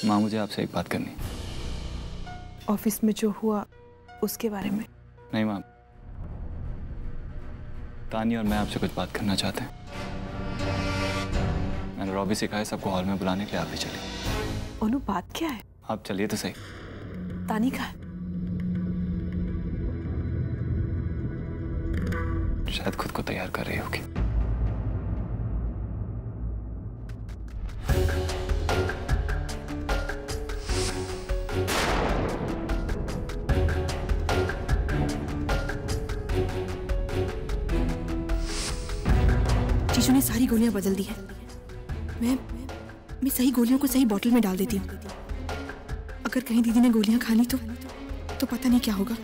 माँ मुझे आपसे एक बात करनी। ऑफिस में जो हुआ उसके बारे में? नहीं माँ, तानी और मैं आपसे कुछ बात करना चाहते हैं। मैंने रॉबी से कहा है सबको हॉल में बुलाने के लिए, आप भी चलिए। अनु बात क्या है? आप चलिए तो सही। तानी का है? शायद खुद को तैयार कर रही होगी। जीजू ने सारी गोलियां बदल दी है। मैं सही गोलियों को सही बोतल में डाल देती हूँ। अगर कहीं दीदी ने गोलियां खा ली तो पता नहीं क्या होगा।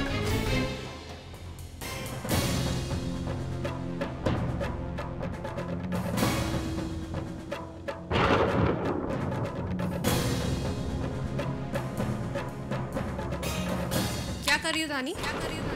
क्या कर रही हो रानी? क्या कर रही हो रानी?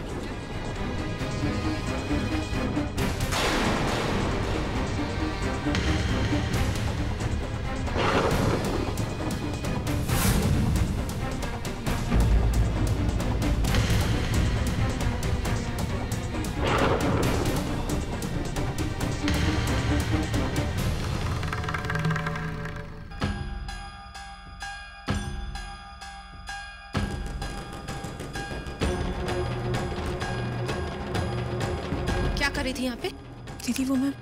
क्या कर रही थी यहाँ पे? दीदी वो मैं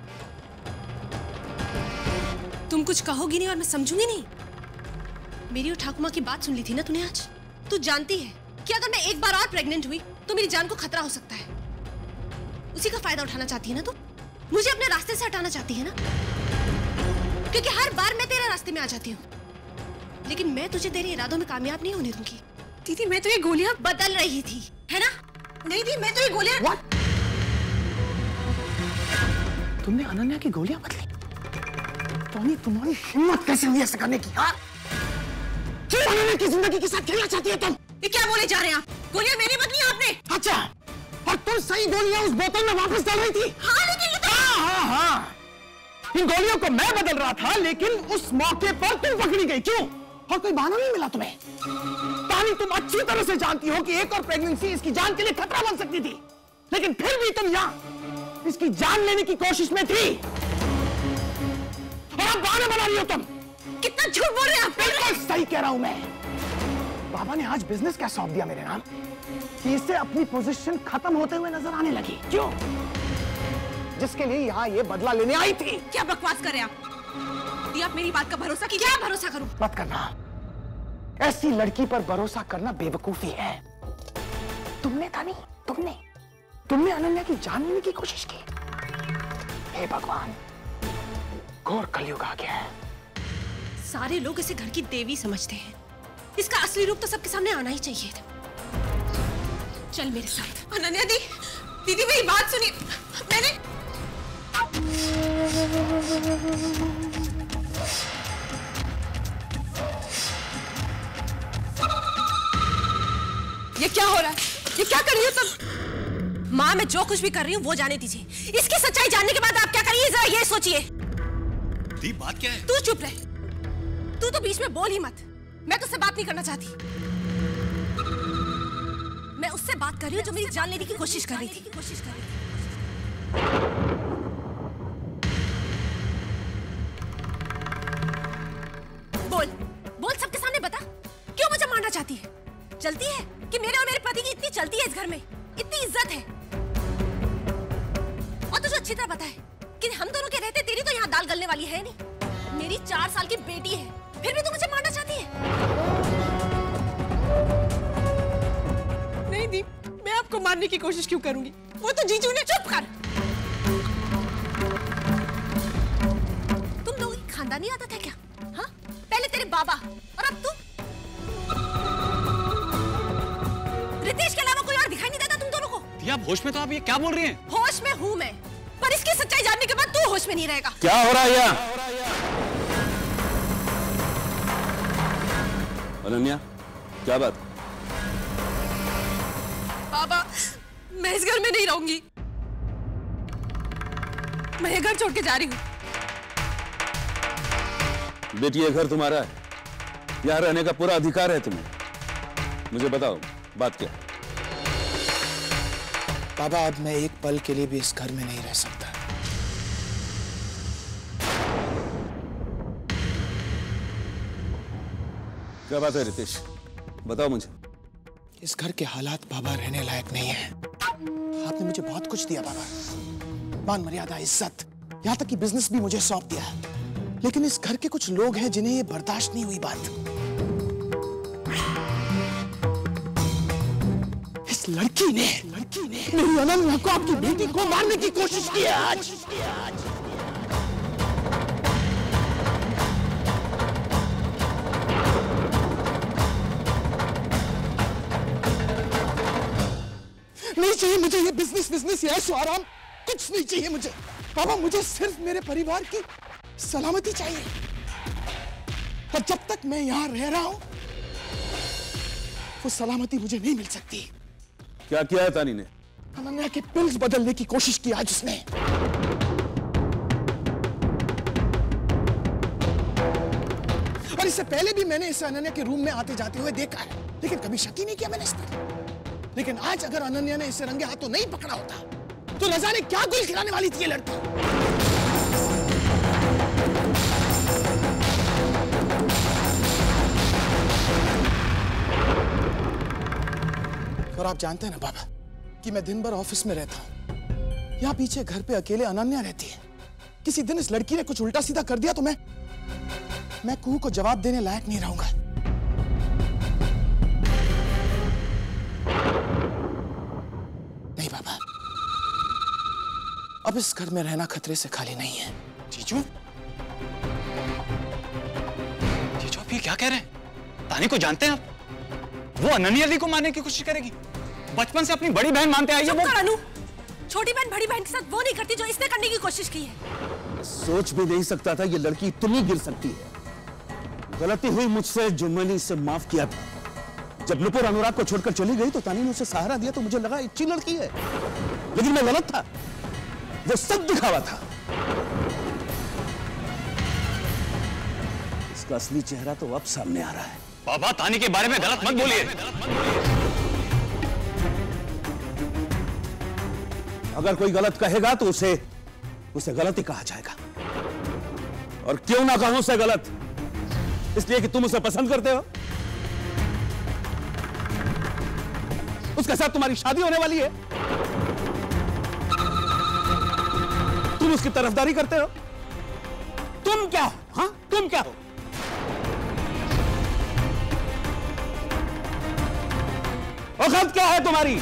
तुम कुछ कहोगी नहीं और मैं समझूंगी नहीं। मेरी और ठाकुमा की बात सुन ली थी ना तूने आज? तू जानती है कि अगर मैं एक बार और प्रेग्नेंट हुई तो मेरी जान को खतरा हो सकता है। उसी का फायदा उठाना चाहती है ना तू? मुझे अपने रास्ते से हटाना चाहती है ना? क्योंकि हर बार मैं तेरे रास्ते में आ जाती हूँ, लेकिन मैं तुझे तेरे इरादों में कामयाब नहीं होने दूंगी। दीदी मैं तो ये गोलियां बदल रही थी, है ना? नहीं दी, मैं तो ये गोलियां। तुमने अनन्या की गोलियां बदली? टॉनी तुम्हारी हिम्मत कैसे हुई ऐसा करने की? हाँ? क्यों अनन्या की जिंदगी के साथ खेलना चाहती है तुम? ये क्या बोले जा रहे हैं आप? गोलियां मेरी बदली आपने? अच्छा, और तुम सही गोलियां उस बोतल में वापस डाल रही थी? हाँ लेकिन ये तो... हाँ। इन गोलियों को मैं बदल रहा था, लेकिन उस मौके पर तुम पकड़ी गई। क्यों? और कोई बहाना नहीं मिला तुम्हें? तानी तुम अच्छी तरह से जानती हो कि एक और प्रेगनेंसी इसकी जान के लिए खतरा बन सकती थी, लेकिन फिर भी तुम यहाँ इसकी जान लेने की कोशिश में थी और अब बहाने बना रही हो तुम। कितना झूठ बोल रहे हैं आप? बिल्कुल सही कह रहा हूं मैं। बाबा ने आज बिजनेस क्या सौंप दिया मेरे नाम कि इससे अपनी पोजीशन खत्म होते हुए नजर आने लगी। क्यों? जिसके लिए यहाँ ये बदला लेने आई थी। क्या बकवास कर रहे हैं आप? ये आप मेरी बात का भरोसा कीजिए। क्या भरोसा करूं? मत करना। ऐसी लड़की पर भरोसा करना बेवकूफी है। तुमने था नहीं, तुमने अनन्या की जान लेने की कोशिश की। हे भगवान, घोर कलयुग आ गया है। सारे लोग इसे घर की देवी समझते हैं। इसका असली रूप तो सबके सामने आना ही चाहिए था। चल मेरे साथ। अनन्या दी, दीदी मेरी बात सुनिए। मैंने ये क्या हो रहा है? ये क्या कर रही हो तुम? माँ मैं जो कुछ भी कर रही हूँ वो जाने दीजिए। इसकी सच्चाई जानने के बाद आप क्या करिए जरा ये सोचिए। दी बात क्या है? तू चुप रहे। तू तो बीच में बोल ही मत। मैं तुझसे बात नहीं करना चाहती। मैं उससे बात कर रही हूँ जो मेरी जान लेने की कोशिश कर रही थी। बोल बोल, सबके सामने बता, क्यों मुझे मारना चाहती है? चलती है कि मेरे और मेरे पति की इतनी चलती है इस घर में, इतनी इज्जत है। और तुझे अच्छी तरह पता है कि हम दोनों के रहते तेरी तो यहाँ दाल गलने वाली है नहीं। मेरी 4 साल की बेटी है, फिर भी तू मुझे मारना चाहती है? नहीं दी, मैं आपको मारने की कोशिश क्यों करूंगी? वो तो जीजू ने। चुप कर। तुम लोगों की खानदानी आदत है क्या? हाँ, पहले तेरे बाबा और अब तू। रितेश के अलावा कोई और दिखाई नहीं देता तुम दोनों को? आप होश में तो आप ये क्या बोल रही हैं? होश में हूँ मैं, पर इसकी सच्चाई जानने के बाद तू होश में नहीं रहेगा। क्या हो रहा है यहाँ? अनन्या, क्या बात? बाबा, मैं इस घर में नहीं रहूंगी। मैं ये घर छोड़ के जा रही हूँ। बेटी, ये घर तुम्हारा है, यहाँ रहने का पूरा अधिकार है तुम्हें। मुझे बताओ बात क्या? बाबा अब मैं एक पल के लिए भी इस घर में नहीं रह सकता। क्या बात है रितेश, बताओ मुझे। इस घर के हालात बाबा रहने लायक नहीं है। आपने मुझे बहुत कुछ दिया बाबा, मान मर्यादा, इज्जत, यहाँ तक कि बिजनेस भी मुझे सौंप दिया। लेकिन इस घर के कुछ लोग हैं जिन्हें ये बर्दाश्त नहीं हुई बात। इस लड़की ने मेरी अनन्या को, आपकी बेटी को मारने की कोशिश की है आज। नहीं चाहिए मुझे ये बिजनेस, ये ऐशो आराम कुछ नहीं चाहिए मुझे। बाबा मुझे सिर्फ मेरे परिवार की सलामती चाहिए। पर जब तक मैं यहां रह रहा हूं वो सलामती मुझे नहीं मिल सकती। क्या किया है तानी ने? अनन्या के पिल्स बदलने की कोशिश की आज उसने। और इससे पहले भी मैंने इसे अनन्या के रूम में आते जाते हुए देखा है, लेकिन कभी शक ही नहीं किया मैंने इस पर। लेकिन आज अगर अनन्या ने इसे रंगे हाथों नहीं पकड़ा होता तो न जाने क्या गुल खिलाने वाली थी ये लड़की। और आप जानते हैं ना बाबा कि मैं दिन भर ऑफिस में रहता हूं। यहां पीछे घर पे अकेले अनन्या रहती है। किसी दिन इस लड़की ने कुछ उल्टा सीधा कर दिया तो मैं कुहू को जवाब देने लायक नहीं रहूंगा। नहीं बाबा, अब इस घर में रहना खतरे से खाली नहीं है। जीजू, आप ये क्या कह रहे हैं? तानी को जानते हैं आप? वो अनन्या दी को मारने की कोशिश करेगी। बचपन से अपनी बड़ी बहन मानते आई है वो। अनु, छोटी बहन बड़ी बहन के साथ वो नहीं करती जो इसने करने की कोशिश की है। सोच भी नहीं सकता था ये लड़की इतनी गिर सकती है। गलती हुई मुझसे जो मैंने इसे माफ किया था। जब नुपुर अनुराग को छोड़कर चली गई तो तानी ने उसे सहारा दिया तो मुझे लगा अच्छी लड़की है, लेकिन मैं गलत था। वो सब दिखावा था। इसका असली चेहरा तो अब सामने आ रहा है। बाबा, तानी के बारे में गलत मत बोलिए। अगर कोई गलत कहेगा तो उसे गलत ही कहा जाएगा। और क्यों ना कहूं उसे गलत? इसलिए कि तुम उसे पसंद करते हो। उसके साथ तुम्हारी शादी होने वाली है। तुम उसकी तरफदारी करते हो। तुम क्या हो? हाँ, तुम क्या हो? औकात क्या है तुम्हारी?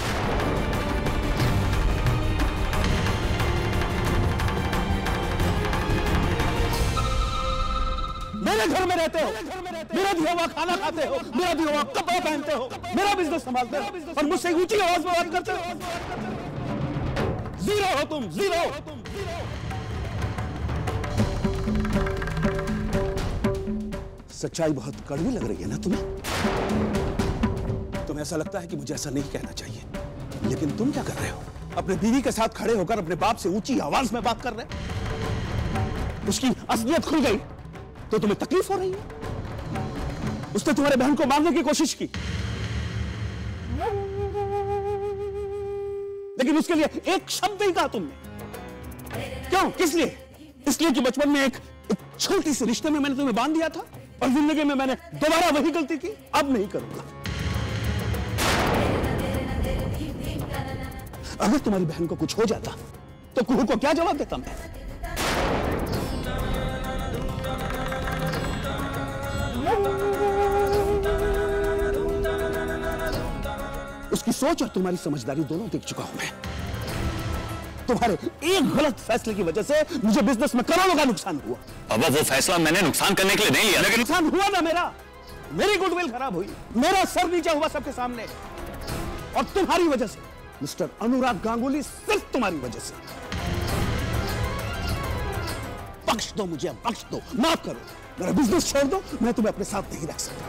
मेरे घर में रहते हो, मेरा दिया हुआ खाना खाते हो, मेरा दिया हुआ कपड़ा पहनते हो, मेरा बिजनेस संभालते हो और मुझसे ऊंची आवाज में बात करते हो। जीरो हो तुम, जीरो। सच्चाई बहुत कड़वी लग रही है ना तुम्हें? तुम्हें ऐसा लगता है कि मुझे ऐसा नहीं कहना चाहिए, लेकिन तुम क्या कर रहे हो? अपने बीवी के साथ खड़े होकर अपने बाप से ऊंची आवाज में बात कर रहे हो। उसकी असलियत खुल गई तो तुम्हें तकलीफ हो रही है। उसने तुम्हारे बहन को मारने की कोशिश की, लेकिन उसके लिए एक शब्द नहीं कहा तुमने। क्यों? किस लिए? इसलिए कि बचपन में एक छोटी सी रिश्ते में मैंने तुम्हें बांध दिया था और जिंदगी में मैंने दोबारा वही गलती की। अब नहीं करूंगा। अगर तुम्हारी बहन को कुछ हो जाता तो कुहू को क्या जवाब देता मैं? उसकी सोच और तुम्हारी समझदारी दोनों देख चुका हूं मैं। तुम्हारे एक गलत फैसले की वजह से मुझे बिजनेस में करोड़ों का नुकसान हुआ। बाबा, वो फैसला मैंने नुकसान करने के लिए नहीं लिया। लेकिन नुकसान हुआ ना मेरी गुडविल खराब हुई, मेरा सर नीचा हुआ सबके सामने, और तुम्हारी वजह से मिस्टर अनुराग गांगुली, सिर्फ तुम्हारी वजह से। बख्श दो मुझे, बख्श दो, माफ करो, मेरा बिजनेस छोड़ दो। मैं तुम्हें अपने साथ नहीं रख सकता।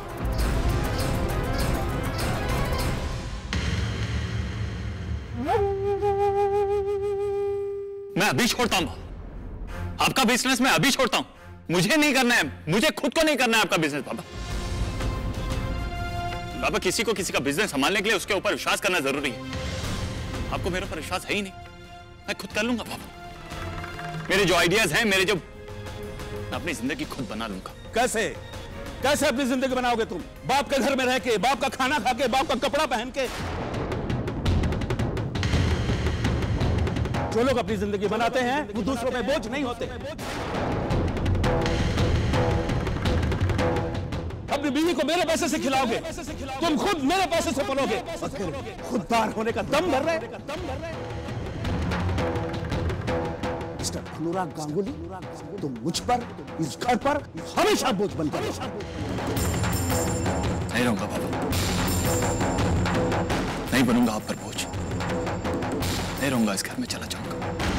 मैं अभी छोड़ता हूं आपका बिजनेस। मैं अभी छोड़ता हूं। मुझे नहीं करना है, मुझे खुद को नहीं करना है आपका बिजनेस बाबा। बाबा, किसी को किसी का बिजनेस संभालने के लिए उसके ऊपर विश्वास करना जरूरी है। आपको मेरे ऊपर विश्वास है ही नहीं, मैं खुद कर लूंगा बाबा। मेरे जो आइडियाज हैं, मेरे जो, मैं अपनी जिंदगी खुद बना लूंगा। कैसे कैसे अपनी जिंदगी बनाओगे तुम? बाप के घर में रह के, बाप का खाना खा के, बाप का कपड़ा पहन के। जो लोग अपनी जिंदगी बनाते हैं वो दूसरों पे बोझ नहीं होते। अपनी बीवी को मेरे पैसे से खिलाओगे, तुम खुद मेरे पैसे से पलोगे और फिर खुददार होने का दम भर रहे। मिस्टर अनुराग गांगुली, तुम मुझ पर, इस घर पर हमेशा बोझ बनकर नहीं रहूंगा बाबा, नहीं बनूंगा आप पर बोझ, नहीं रहूंगा इस घर में, चला जाऊंगा।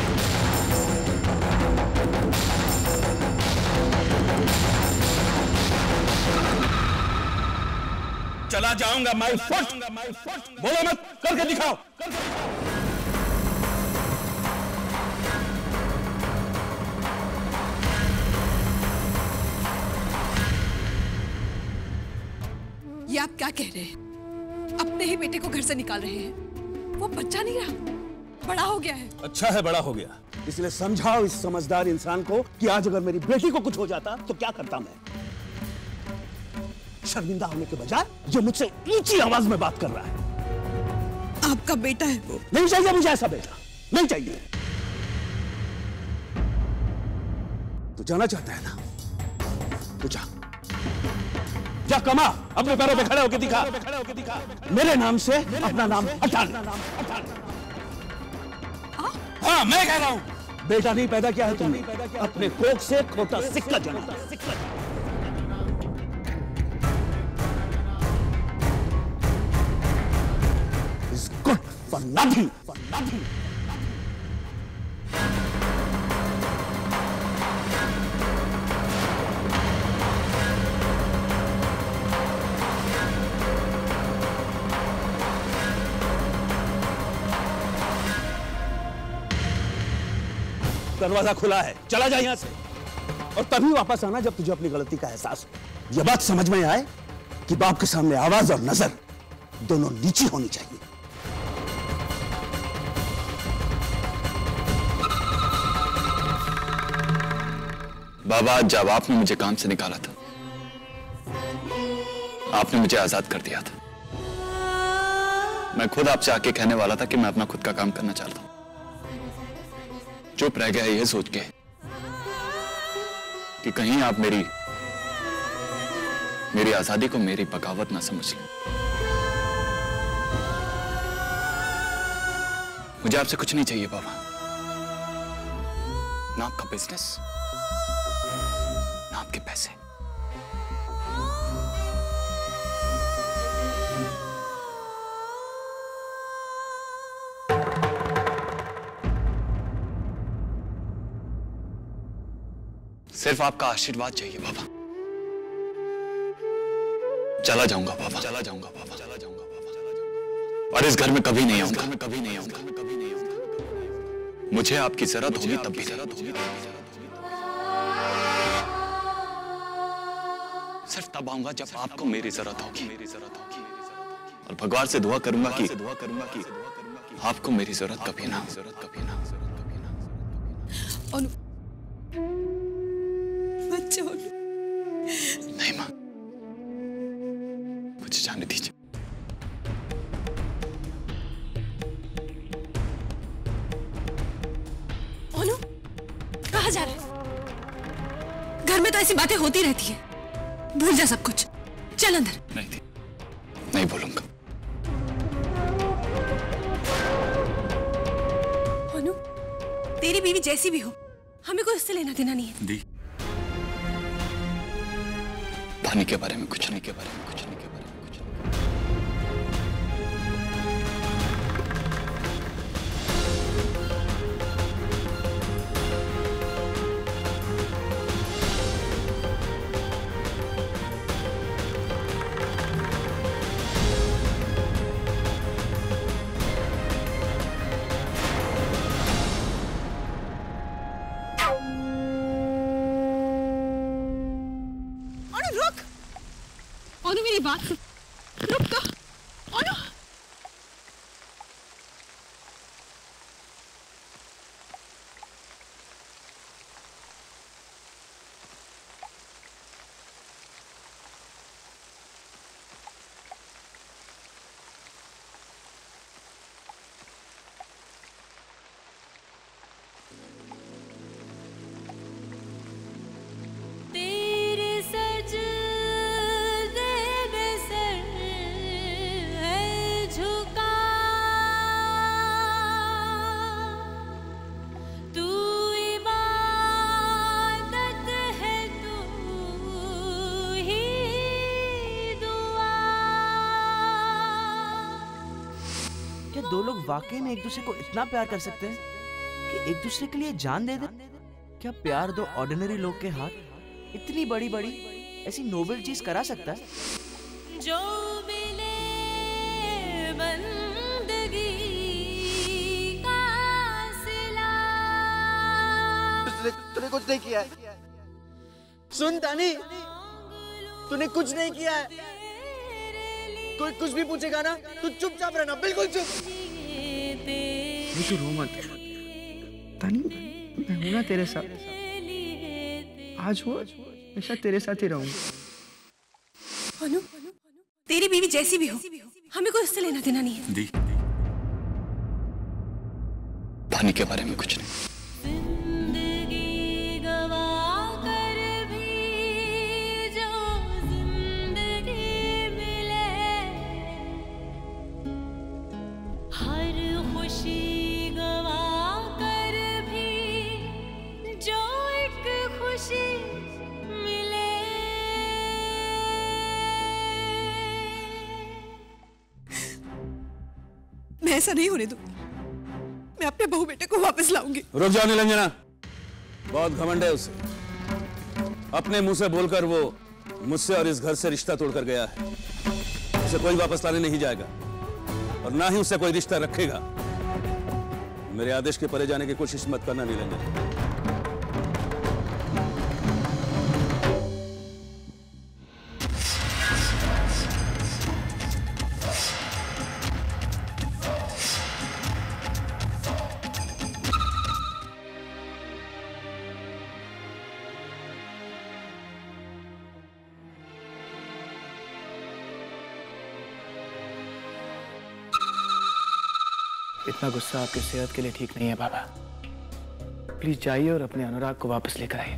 चला जाऊंगा माय फुट। बोलो मत, करके दिखाओ। ये आप क्या कह रहे हैं? अपने ही बेटे को घर से निकाल रहे हैं। वो बच्चा नहीं रहा, बड़ा हो गया है। अच्छा है बड़ा हो गया, इसलिए समझाओ इस समझदार इंसान को कि आज अगर मेरी बेटी को कुछ हो जाता तो क्या करता मैं। शर्मिंदा होने के बजाय जो मुझसे ऊंची आवाज में बात कर रहा है। आपका बेटा है वो। नहीं चाहिए मुझे ऐसा बेटा, नहीं चाहिए। तू जाना चाहता है ना, तू जा, जा कमा, अपने पैरों पे खड़े होके दिखा। मेरे नाम से अपना नाम हटा ले। हाँ मैं कह रहा हूं, बेटा नहीं पैदा किया है तुमने, अपने कोख से खोटा सिक्का जना। Is good for nothing. दरवाजा खुला है, चला जा यहां से, और तभी वापस आना जब तुझे अपनी गलती का एहसास हो। यह बात समझ में आए कि बाप के सामने आवाज और नजर दोनों नीची होनी चाहिए। बाबा, जब आपने मुझे काम से निकाला था, आपने मुझे आजाद कर दिया था। मैं खुद आपसे आके कहने वाला था कि मैं अपना खुद का काम करना चाहता हूं। चुप रह गया ये सोच के कि कहीं आप मेरी आजादी को मेरी बगावत ना समझ लें। मुझे आपसे कुछ नहीं चाहिए बाबा, ना आपका बिजनेस, ना आपके पैसे। सिर्फ आपका आशीर्वाद चाहिए बाबा। चला जाऊंगा बाबा, चला जाऊंगा बाबा, चला जाऊंगा बाबा, चला जाऊंगा, और इस घर में कभी नहीं आऊंगा, कभी नहीं आऊंगा, कभी नहीं आऊंगा। मुझे आपकी जरूरत होगी तब भी, सिर्फ तब आऊंगा जब आपको मेरी जरूरत होगी, और भगवान से दुआ करूंगा कि आपको मेरी जरूरत कभी ना, नहीं मां, मुझे जाने दीजिए। ओनू, कहाँ जा रहा है? घर में तो ऐसी बातें होती रहती है, भूल जा सब कुछ, चल अंदर। नहीं बोलूंगा। ओनू, तेरी बीवी जैसी भी हो, हमें कोई उससे लेना देना नहीं है। दी, पानी के बारे में कुछ नहीं, के बारे में कुछ नहीं, के बारे में कुछ नहीं। ओनू, मेरी बात सुन, रुक तो। दो लोग वाकई में एक दूसरे को इतना प्यार कर सकते हैं कि एक दूसरे के लिए जान दे दे? क्या प्यार दो ऑर्डिनरी लोग के हाथ इतनी बड़ी बड़ी ऐसी नोबल चीज करा सकता है? जो मिले बंदगी का सिला। तूने कुछ नहीं किया है। सुन तानी, तूने कुछ नहीं किया है। कोई कुछ भी पूछेगा ना, तू चुपचाप रहना, बिल्कुल चुप। तू रो मत तानी, मैं हूं ना तेरे साथ। आज वो हमेशा तेरे साथ ही रहूंगा। अनु, तेरी बीवी जैसी भी हो, हमें कोई उससे लेना देना नहीं है। दी, पानी के बारे में कुछ नहीं। मैं ऐसा नहीं होने दूंगी। मैं अपने बहू बेटे को वापस लाऊंगी। रुक जाओ नीलंजना, बहुत घमंड है उसे। अपने मुंह से बोलकर वो मुझसे और इस घर से रिश्ता तोड़कर गया है। उसे कोई वापस लाने नहीं जाएगा और ना ही उससे कोई रिश्ता रखेगा। मेरे आदेश के परे जाने की कोशिश मत करना नीलंजना। इतना गुस्सा आपकी सेहत के लिए ठीक नहीं है बाबा। प्लीज जाइए और अपने अनुराग को वापस लेकर आइए।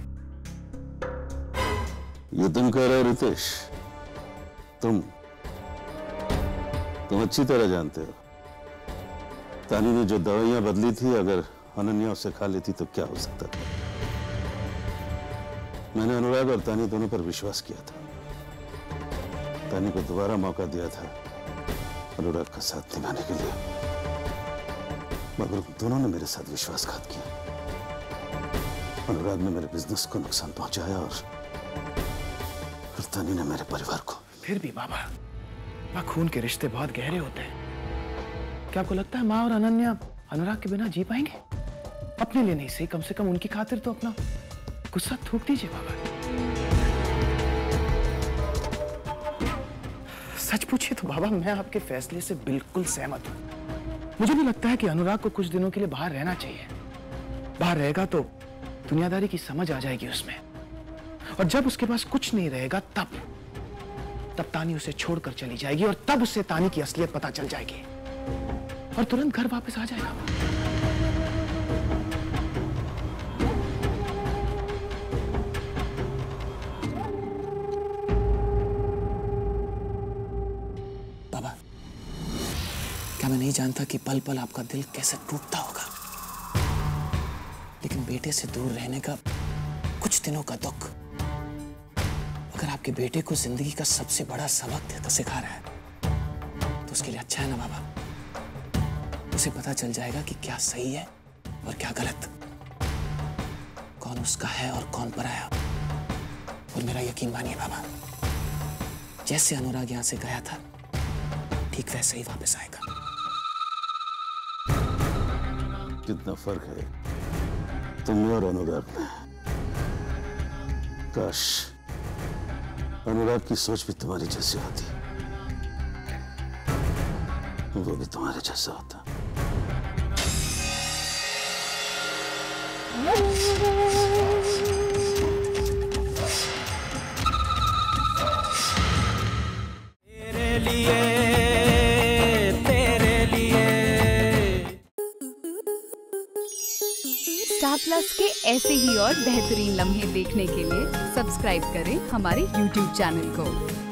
ये तुम कह रहे हो रितेश? तुम अच्छी तरह जानते हो तानी ने जो दवाइयां बदली थी, अगर अनन्या उसे खा लेती तो क्या हो सकता था। मैंने अनुराग और तानी दोनों पर विश्वास किया था। तानी को दोबारा मौका दिया था अनुराग का साथ निभाने के लिए, मगर दोनों ने मेरे साथ विश्वासघात किया। अनुराग ने मेरे बिजनेस को नुकसान पहुंचाया और तानी ने मेरे परिवार को। फिर भी बाबा, माँ खून के रिश्ते बहुत गहरे होते हैं। क्या आपको लगता है माँ और अनन्या अनुराग के बिना जी पाएंगे? अपने लिए नहीं सही, कम से कम उनकी खातिर तो अपना गुस्सा थूक दीजिए बाबा। सच पूछिए तो बाबा, मैं आपके फैसले से बिल्कुल सहमत हूं। मुझे भी लगता है कि अनुराग को कुछ दिनों के लिए बाहर रहना चाहिए। बाहर रहेगा तो दुनियादारी की समझ आ जाएगी उसमें, और जब उसके पास कुछ नहीं रहेगा तब तानी उसे छोड़कर चली जाएगी, और तब उससे तानी की असलियत पता चल जाएगी और तुरंत घर वापस आ जाएगा। बाबा, क्या मैं नहीं जानता कि पल पल आपका दिल कैसे टूटता होगा, लेकिन बेटे से दूर रहने का कुछ दिनों का दुख अगर आपके बेटे को जिंदगी का सबसे बड़ा सबक देता सिखा रहा है तो उसके लिए अच्छा है ना बाबा। उसे पता चल जाएगा कि क्या सही है और क्या गलत, कौन उसका है और कौन पराया। और मेरा यकीन मानिए बाबा, जैसे अनुराग यहां से गया था ठीक वैसे ही वापस आएगा। कितना फर्क है तुम में और अनुराग में। काश अनुराग की सोच भी तुम्हारी जैसी होती, वो भी तुम्हारे जैसा होता। तेरे लिए स्टार प्लस के ऐसे ही और बेहतरीन लम्हे देखने के लिए सब्सक्राइब करें हमारे YouTube चैनल को।